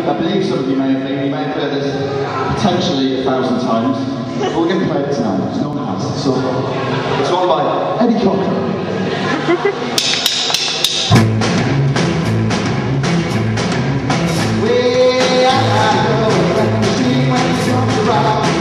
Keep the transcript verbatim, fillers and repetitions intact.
I believe some of you may have been, you may have heard this potentially a thousand times, but we're going to play it tonight, because no one has. So, it's one by Eddie Cochran. Way I go, when the machine when it comes around.